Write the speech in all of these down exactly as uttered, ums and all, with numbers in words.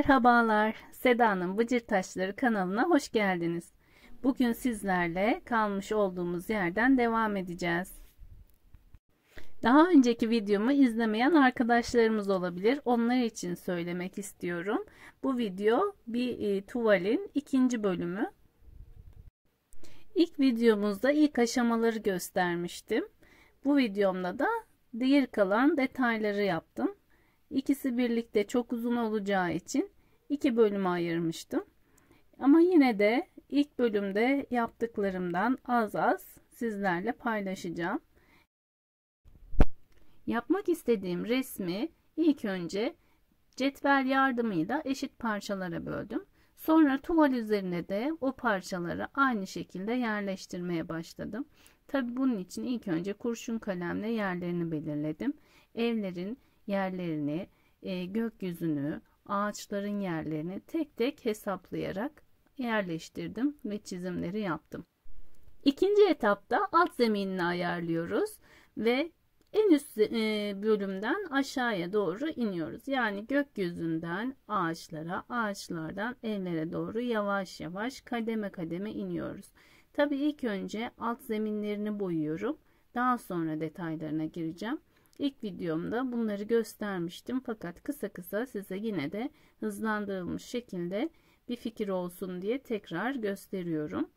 Merhabalar, Seda'nın Bıcır Taşları kanalına hoş geldiniz. Bugün sizlerle kalmış olduğumuz yerden devam edeceğiz. Daha önceki videomu izlemeyen arkadaşlarımız olabilir. Onlar için söylemek istiyorum. Bu video bir e, tuvalin ikinci bölümü. İlk videomuzda ilk aşamaları göstermiştim. Bu videomda da diğer kalan detayları yaptım. İkisi birlikte çok uzun olacağı için iki bölüme ayırmıştım. Ama yine de ilk bölümde yaptıklarımdan az az sizlerle paylaşacağım. Yapmak istediğim resmi ilk önce cetvel yardımıyla eşit parçalara böldüm. Sonra tuval üzerine de o parçaları aynı şekilde yerleştirmeye başladım. Tabi bunun için ilk önce kurşun kalemle yerlerini belirledim. Evlerin yerlerini, e, gökyüzünü, ağaçların yerlerini tek tek hesaplayarak yerleştirdim ve çizimleri yaptım. İkinci etapta alt zeminini ayarlıyoruz ve en üst bölümden aşağıya doğru iniyoruz. Yani gökyüzünden ağaçlara, ağaçlardan evlere doğru yavaş yavaş kademe kademe iniyoruz. Tabii ilk önce alt zeminlerini boyuyorum. Daha sonra detaylarına gireceğim. İlk videomda bunları göstermiştim fakat kısa kısa size yine de hızlandırılmış şekilde bir fikir olsun diye tekrar gösteriyorum.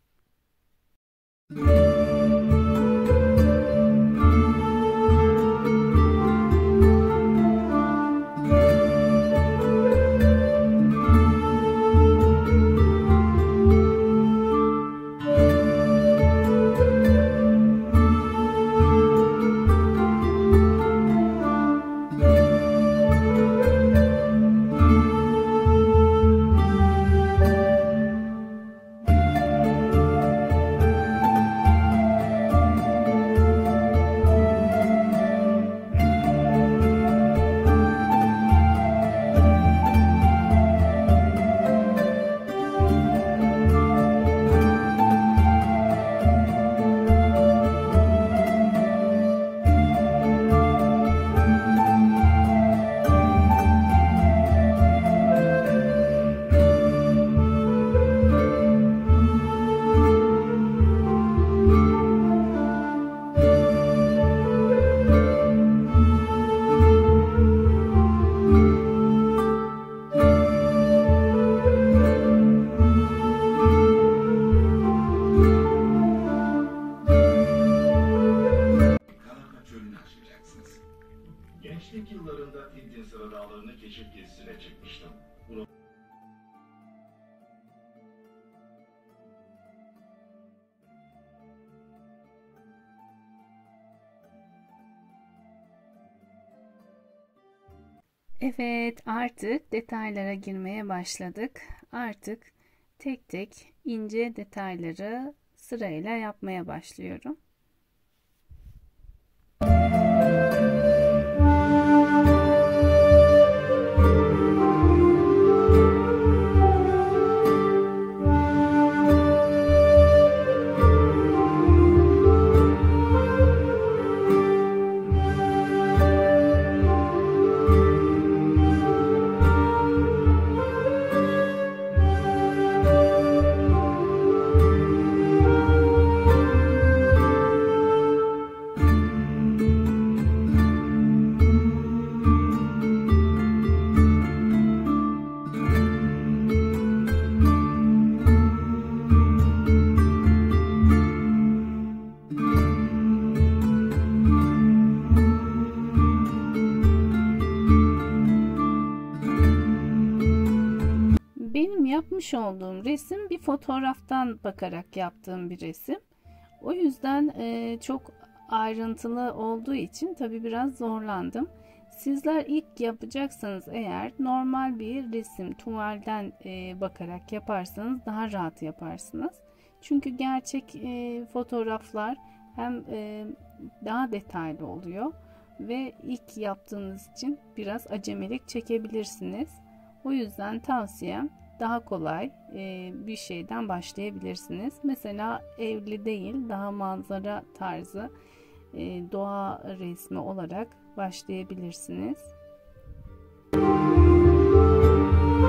Gençlik yıllarında Tintin Sıra Dağları'nı keşif gezisine çıkmıştım. Bunu... Evet, artık detaylara girmeye başladık. Artık tek tek ince detayları sırayla yapmaya başlıyorum. Benim yapmış olduğum resim bir fotoğraftan bakarak yaptığım bir resim. O yüzden e, çok ayrıntılı olduğu için tabii biraz zorlandım. Sizler ilk yapacaksanız eğer normal bir resim tuvalden e, bakarak yaparsanız daha rahat yaparsınız. Çünkü gerçek e, fotoğraflar hem e, daha detaylı oluyor ve ilk yaptığınız için biraz acemilik çekebilirsiniz. O yüzden tavsiyem daha kolay e, bir şeyden başlayabilirsiniz. Mesela evli değil, daha manzara tarzı e, doğa resmi olarak başlayabilirsiniz.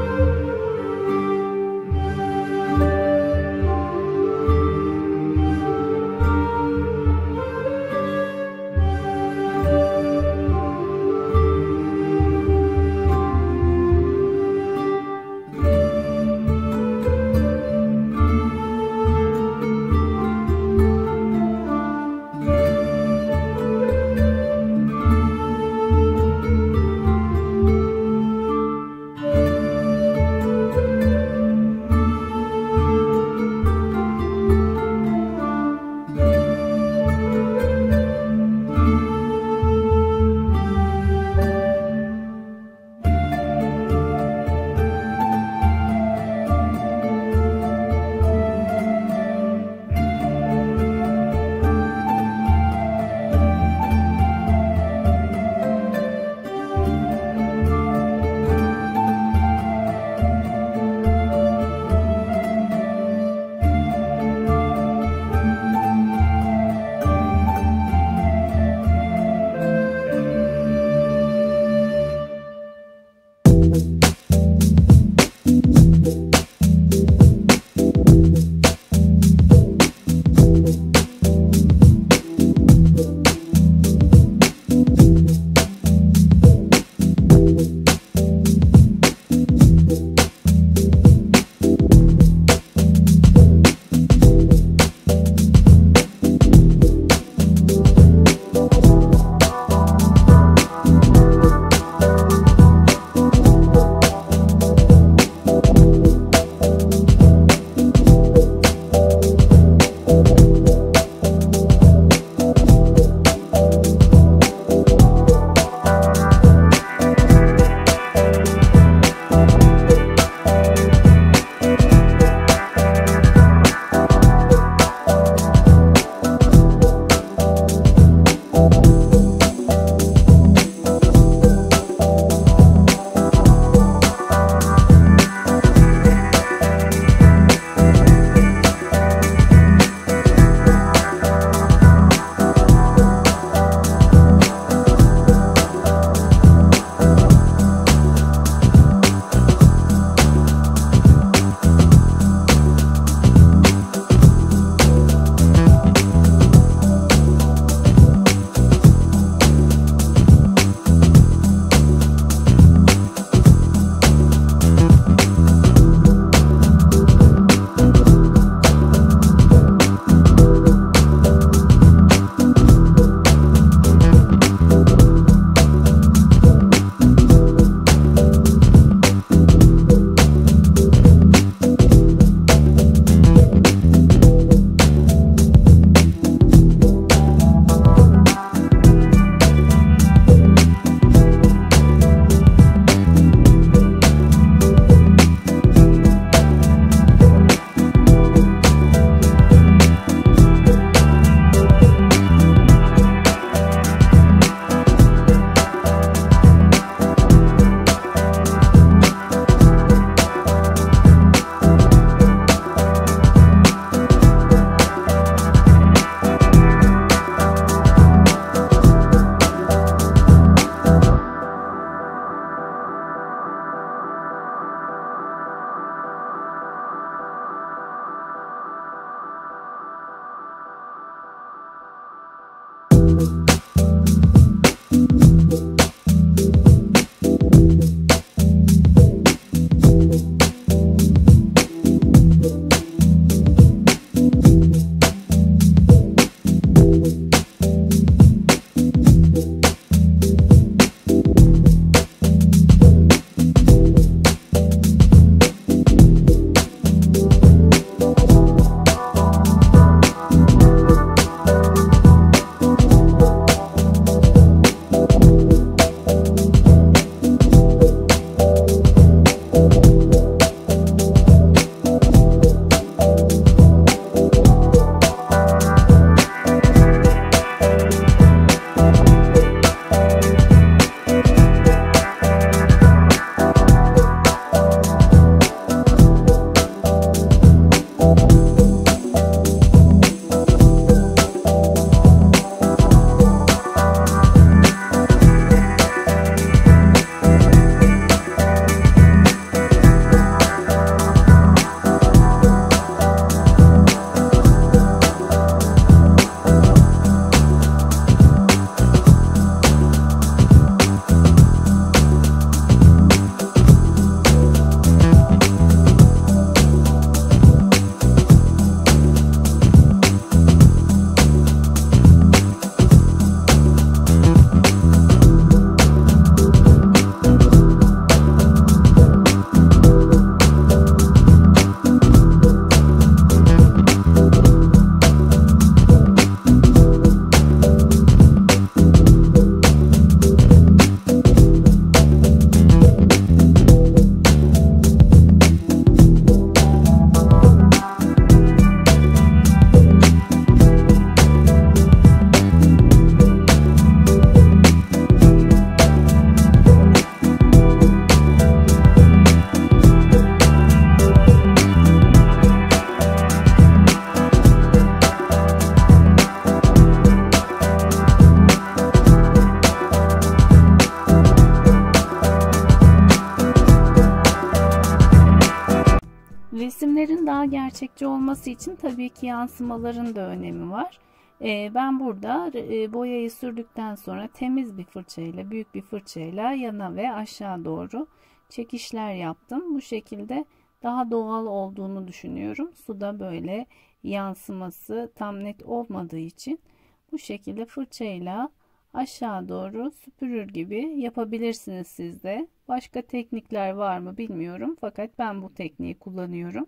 Resimlerin daha gerçekçi olması için tabii ki yansımaların da önemi var. Ee, ben burada e, boyayı sürdükten sonra temiz bir fırçayla, büyük bir fırçayla yana ve aşağı doğru çekişler yaptım. Bu şekilde daha doğal olduğunu düşünüyorum. Suda böyle yansıması tam net olmadığı için bu şekilde fırçayla aşağı doğru süpürür gibi yapabilirsiniz siz de. Başka teknikler var mı bilmiyorum, fakat ben bu tekniği kullanıyorum.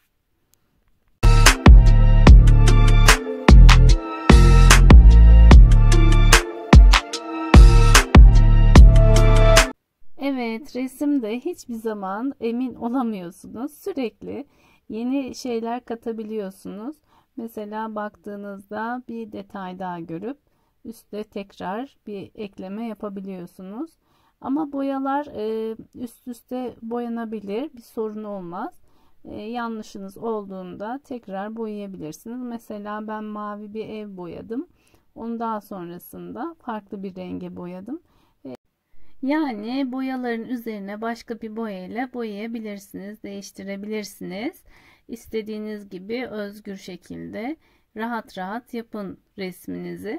Evet, resimde hiçbir zaman emin olamıyorsunuz. Sürekli yeni şeyler katabiliyorsunuz. Mesela baktığınızda bir detay daha görüp üstte tekrar bir ekleme yapabiliyorsunuz. Ama boyalar e, üst üste boyanabilir, bir sorun olmaz. E, yanlışınız olduğunda tekrar boyayabilirsiniz. Mesela ben mavi bir ev boyadım. Onu daha sonrasında farklı bir renge boyadım. Yani boyaların üzerine başka bir boyayla boyayabilirsiniz, değiştirebilirsiniz. İstediğiniz gibi özgür şekilde rahat rahat yapın resminizi.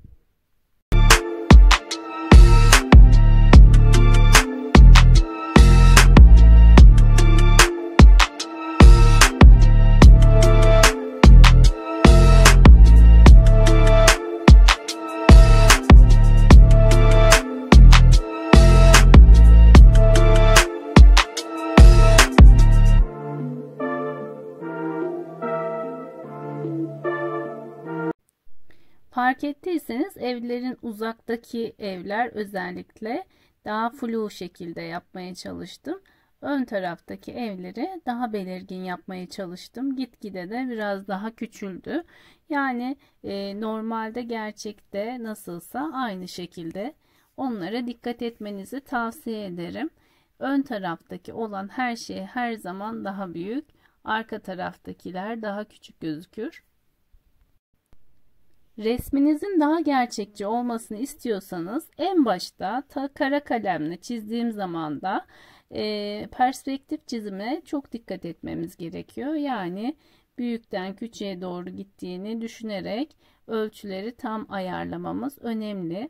Fark ettiyseniz evlerin uzaktaki evler özellikle daha flu şekilde yapmaya çalıştım. Ön taraftaki evleri daha belirgin yapmaya çalıştım. Gitgide de biraz daha küçüldü. Yani e, normalde gerçekte nasılsa aynı şekilde onlara dikkat etmenizi tavsiye ederim. Ön taraftaki olan her şey her zaman daha büyük. Arka taraftakiler daha küçük gözükür. Resminizin daha gerçekçi olmasını istiyorsanız en başta ta kara kalemle çizdiğim zaman da e, perspektif çizime çok dikkat etmemiz gerekiyor. Yani büyükten küçüğe doğru gittiğini düşünerek ölçüleri tam ayarlamamız önemli.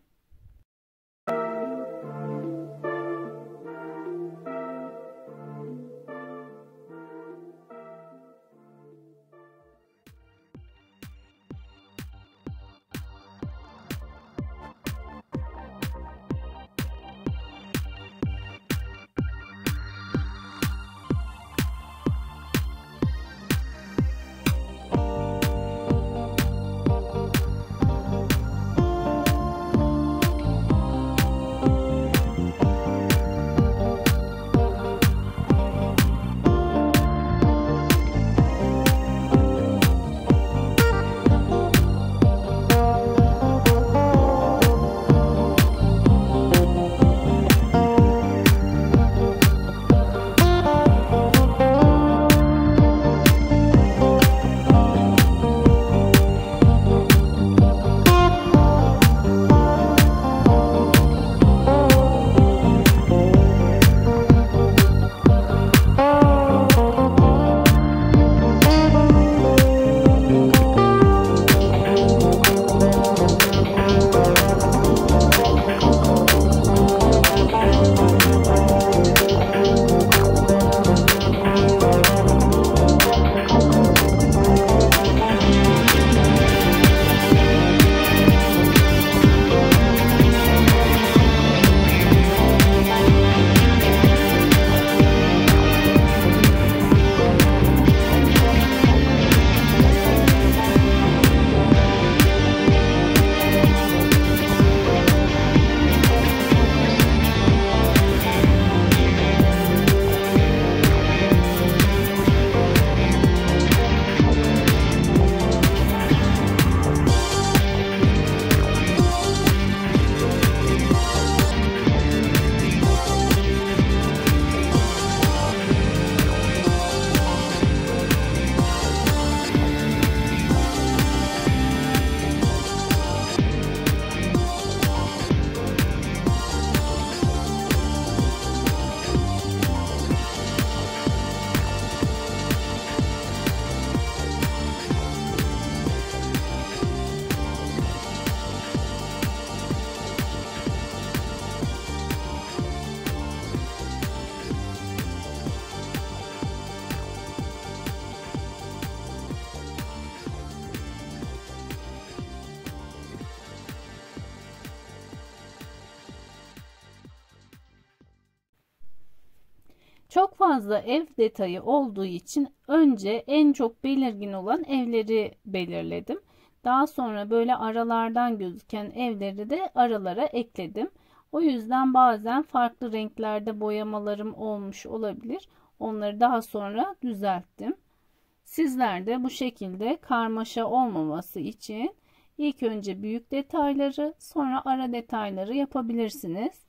Çok fazla ev detayı olduğu için önce en çok belirgin olan evleri belirledim. Daha sonra böyle aralardan gözüken evleri de aralara ekledim. O yüzden bazen farklı renklerde boyamalarım olmuş olabilir. Onları daha sonra düzelttim. Sizler de bu şekilde karmaşa olmaması için ilk önce büyük detayları, sonra ara detayları yapabilirsiniz.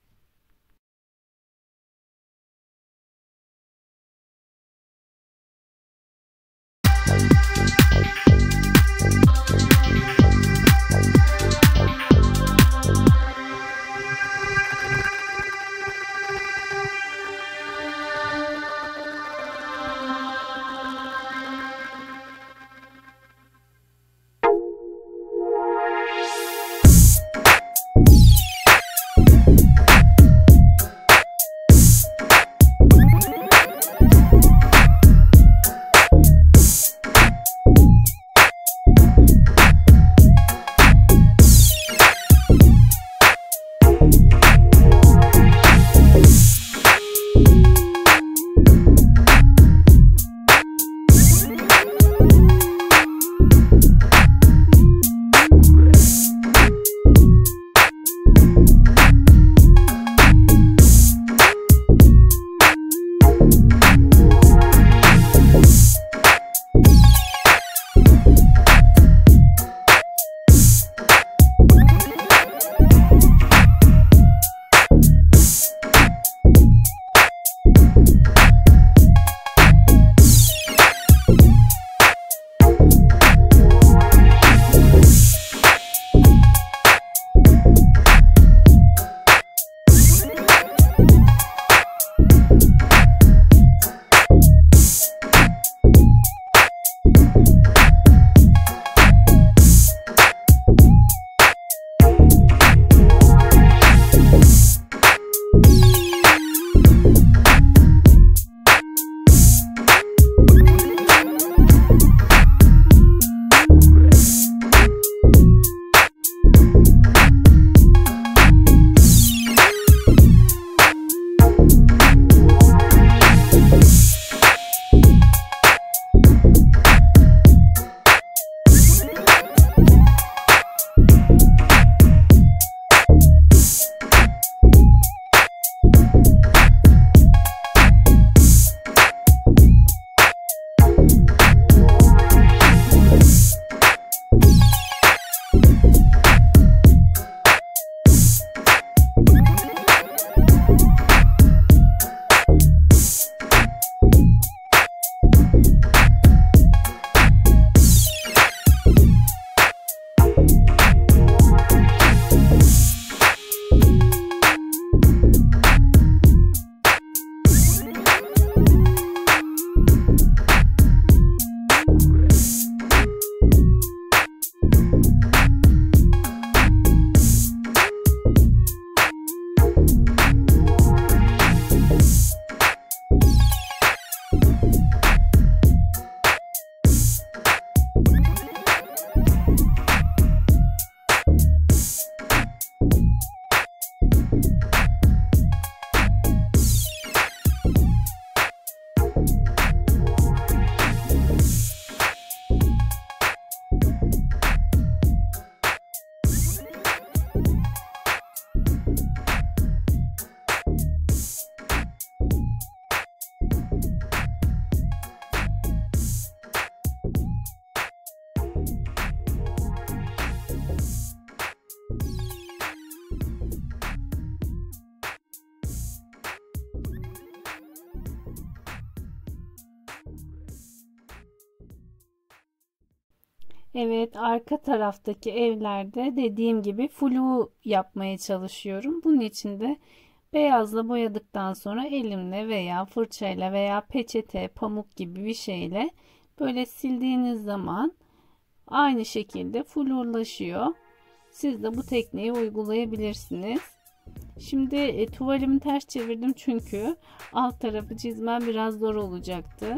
Evet, arka taraftaki evlerde dediğim gibi flu yapmaya çalışıyorum. Bunun için de beyazla boyadıktan sonra elimle veya fırçayla veya peçete, pamuk gibi bir şeyle böyle sildiğiniz zaman aynı şekilde flurlaşıyor. Siz de bu tekniği uygulayabilirsiniz. Şimdi e, tuvalimi ters çevirdim çünkü alt tarafı çizmem biraz zor olacaktı.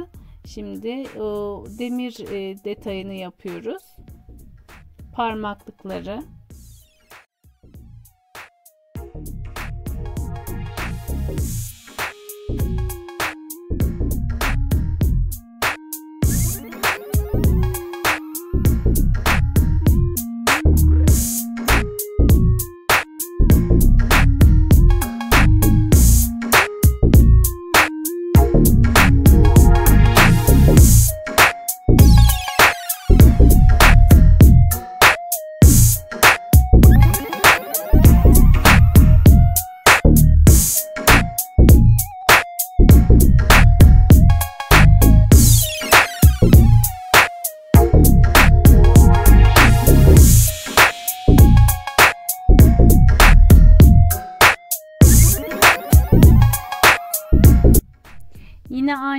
Şimdi o demir e, detayını yapıyoruz. Parmaklıkları.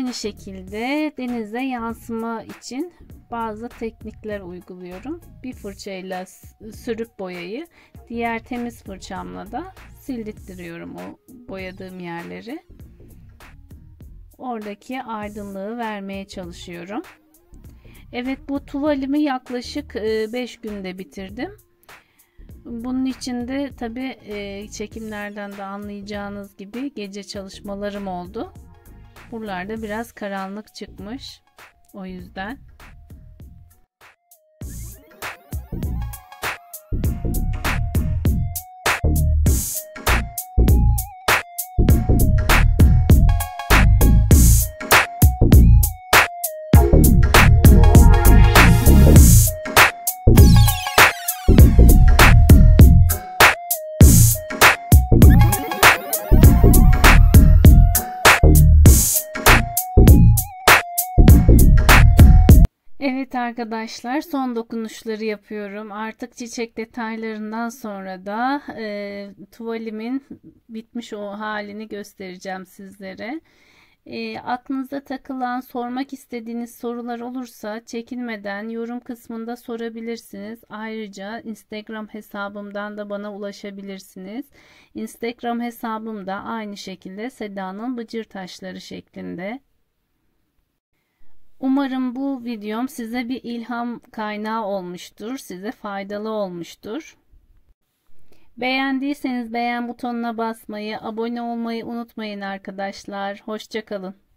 aynı şekilde denize yansıma için bazı teknikler uyguluyorum. Bir fırçayla sürüp boyayı, diğer temiz fırçamla da sildirtiyorum o boyadığım yerleri. Oradaki aydınlığı vermeye çalışıyorum. Evet, bu tuvalimi yaklaşık beş günde bitirdim. Bunun için de tabii çekimlerden de anlayacağınız gibi gece çalışmalarım oldu. Buralarda biraz karanlık çıkmış. O yüzden. Evet arkadaşlar, son dokunuşları yapıyorum. Artık çiçek detaylarından sonra da e, tuvalimin bitmiş o halini göstereceğim sizlere. E, aklınıza takılan, sormak istediğiniz sorular olursa çekinmeden yorum kısmında sorabilirsiniz. Ayrıca Instagram hesabımdan da bana ulaşabilirsiniz. Instagram hesabım da aynı şekilde Seda'nın Bıcır Taşları şeklinde. Umarım bu videom size bir ilham kaynağı olmuştur, size faydalı olmuştur. Beğendiyseniz beğen butonuna basmayı, abone olmayı unutmayın arkadaşlar. Hoşça kalın.